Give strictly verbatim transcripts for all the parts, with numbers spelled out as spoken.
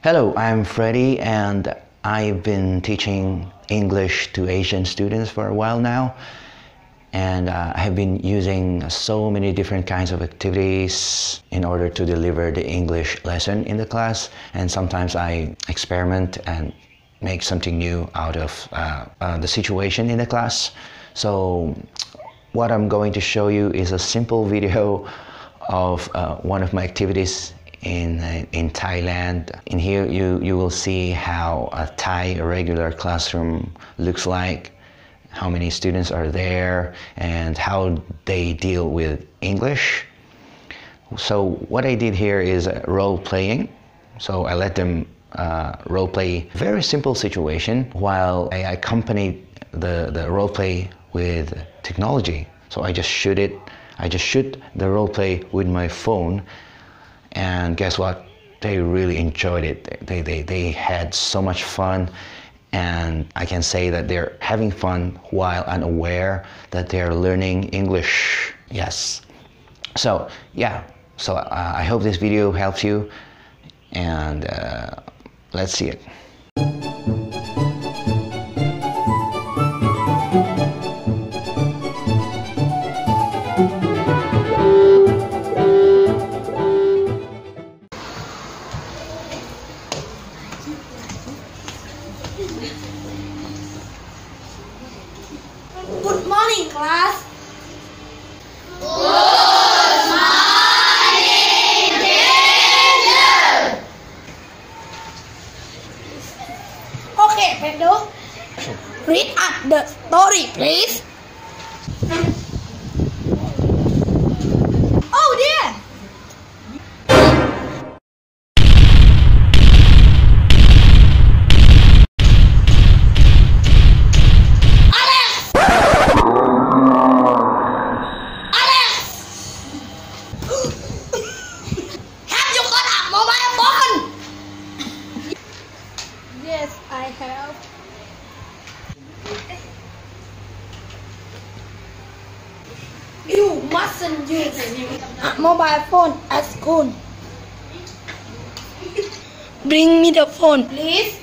Hello, I'm Freddie and I've been teaching English to Asian students for a while now. And uh, I have been using so many different kinds of activities in order to deliver the English lesson in the class. And sometimes I experiment and make something new out of uh, uh, the situation in the class. So what I'm going to show you is a simple video of uh, one of my activities in uh, in Thailand. In here you you will see how a Thai regular classroom looks like, how many students are there, and how they deal with English. So what I did here is uh, role playing. So I let them uh, role play a very simple situation while I accompanied the the role play with technology. So I just shoot it. I just shoot the role play with my phone. And guess what? They really enjoyed it. They, they, they had so much fun. And I can say that they're having fun while unaware that they're learning English. Yes. So, yeah. So uh, I hope this video helps you. And uh, let's see it. Good morning, class. Good morning, teacher. Okay, Pedro. Read us the story, please. Oh dear. Yes, I have. You mustn't use a mobile phone at school. Bring me the phone, please.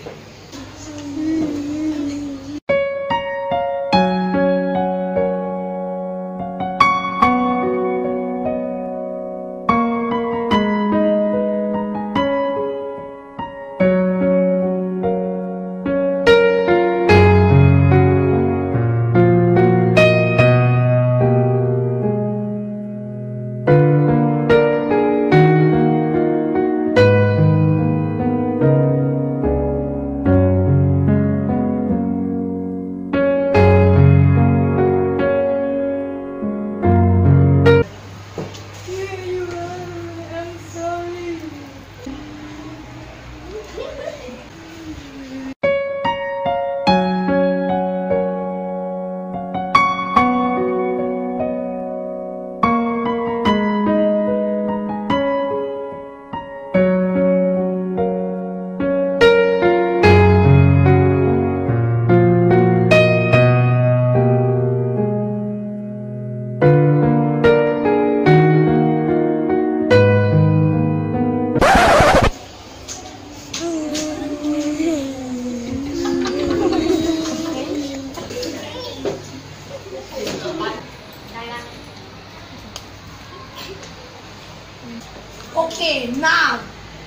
Okay, now.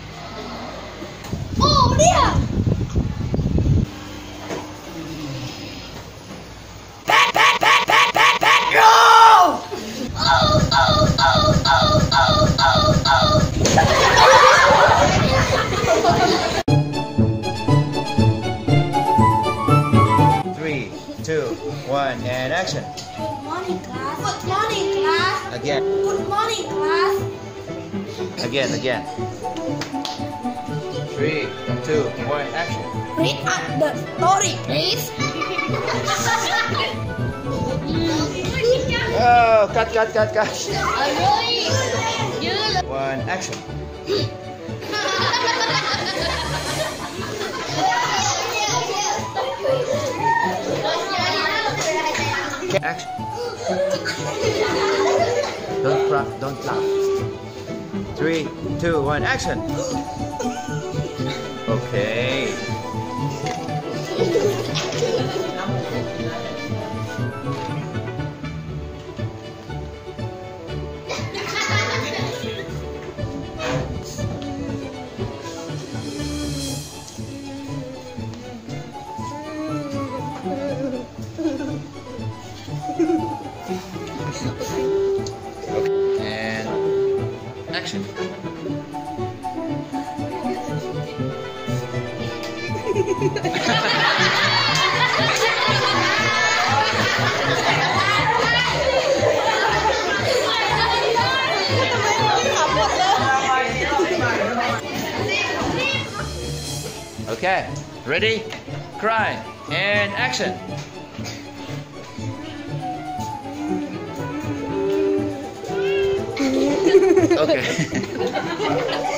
Oh dear. Pet, pet, pet, pet, pet, Pedro. Oh, oh, oh, oh, oh, oh, oh. Three, two, one, and action. Good morning, class. Good morning, class. Again, Good morning, class. again, again. Three, two, one, action. Read us the story, please. Oh, cut, cut, cut, cut. Alright. One, action. Action. Don't laugh, don't laugh. Three, two, one, action. Okay, ready? Cry and action. Okay.